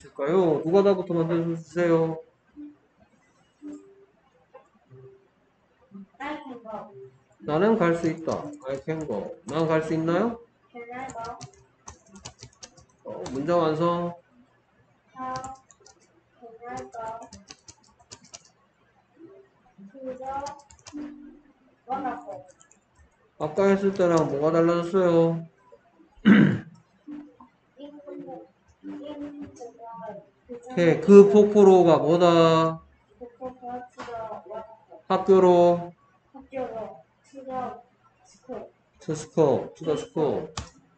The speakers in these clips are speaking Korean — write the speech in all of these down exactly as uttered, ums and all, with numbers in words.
될까요? 누가 다부터 만들어주세요. I can go. 나는 갈 수 있다. I can go. 난 갈 수 있나요? Can I go? 어, 문장 완성. How can I go to the waterfall? 아까 했을 때랑 뭐가 달라졌어요? In the in the 오케이. 그 폭포로가 뭐다? to the waterfall. 학교로 학교로 to the school. to school. to the school.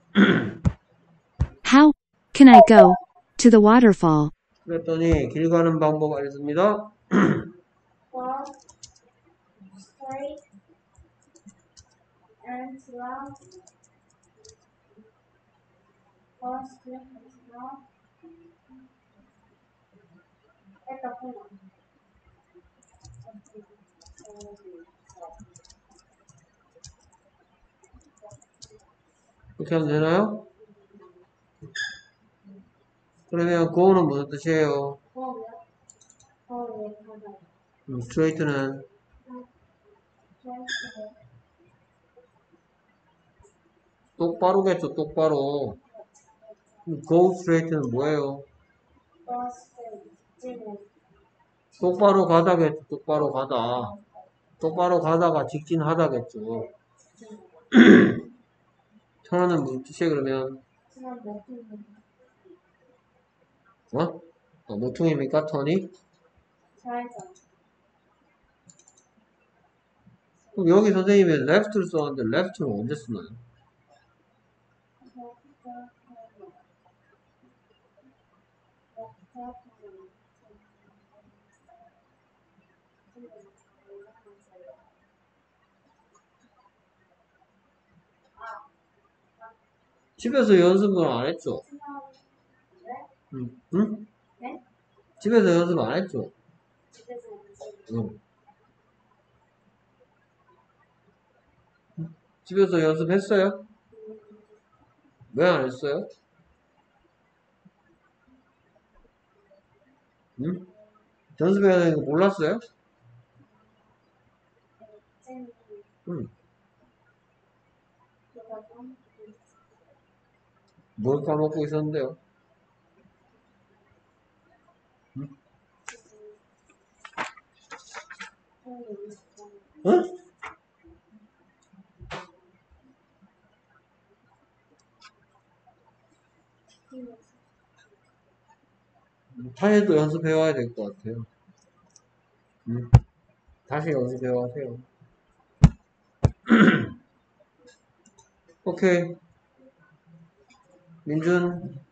How can I go to the waterfall? 그랬더니 길 가는 방법 알려줍니다. Go straight and slow. Go straight and slow. At the corner. 이렇게 하면 되나요? 그러면 go는 무슨 뜻이에요? 거기요? 거기에 가서 음, straight는 straight. 똑바로겠죠. 똑바로. go straight는 뭐예요? Go straight. 직진. 똑바로 가다겠죠. 똑바로 가다. 똑바로 가다가 직진하다겠죠. 턴은 무슨 뜻이에요, 그러면? 지난 몇 분? 어? 어, 모퉁입니까, 턴이? 좌회전. 그럼 여기 선생님이 left를 썼는데, left는 언제 쓰나요? 집에서 연습은 안 했죠? 응? 응? 네? 집에서 연습 안 했죠? 집에서 응. 집에서 연습했어요? 왜 안 했어요? 응? 연습해야 되는 거 몰랐어요? 응. 뭘 까먹고 있었는데요? 응? 응? 다시도 연습해와야 될 것 같아요. 응? 다시 연습해와세요. 오케이. 민준.